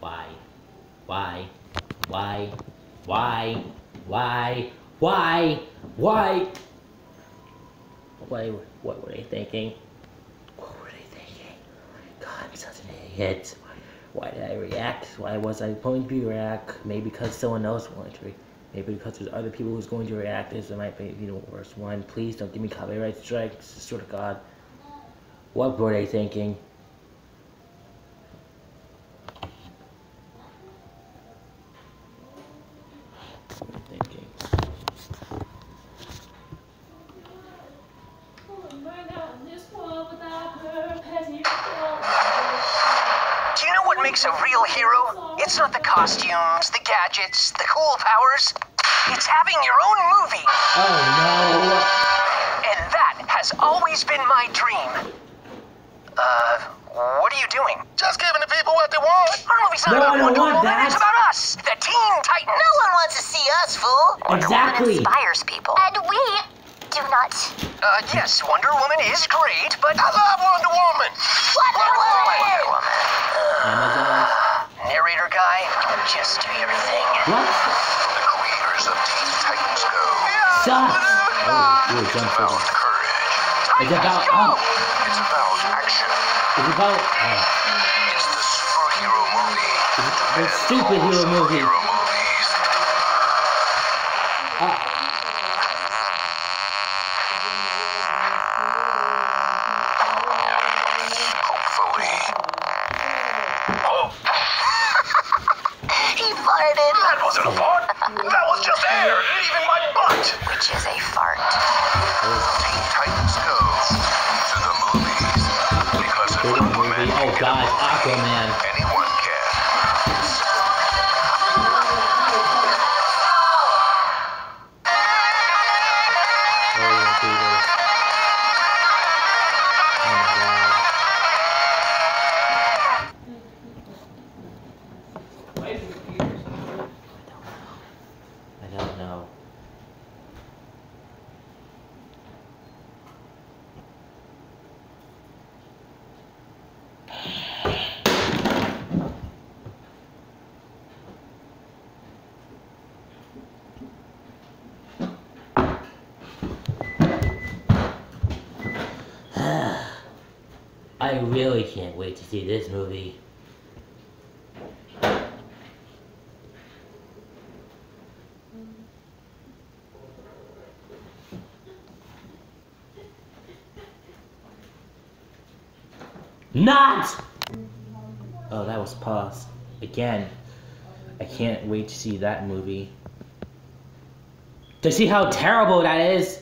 Why? Why? Why? Why? Why? Why? Why? Why? What were they thinking? What were they thinking? God, I'm such an idiot. Why did I react? Why was I going to react? Maybe because someone else wanted to react. Maybe because there's other people who's going to react. This might be the worst one. Please don't give me copyright strikes. Sort of God. What were they thinking? Makes a real hero? It's not the costumes, the gadgets, the cool powers. It's having your own movie. Oh no. And that has always been my dream. What are you doing? Just giving the people what they want. Our movie's not about Wonder Woman, it's about us, the Teen Titans. No one wants to see us, fool. Exactly. Wonder Woman inspires people. And we do not. Yes, Wonder Woman is great, but I love Wonder Woman. Wonder Woman! Narrator guy, just do your thing. What? The creators of Teen Titans Go. Sucks. Oh, It's about courage. It's about It's about action. It's about It's the superhero movie. the stupid hero movie. Hero movies. Hopefully. Oh. He farted. That wasn't a fart. That was just air leaving my butt. Which is a fart. Teen Titans Go to the movies. Because if Aquaman Oh God, Aquaman. anyone can. I don't know. I really can't wait to see this movie. Not! Oh, that was paused. Again, I can't wait to see that movie. To see how terrible that is!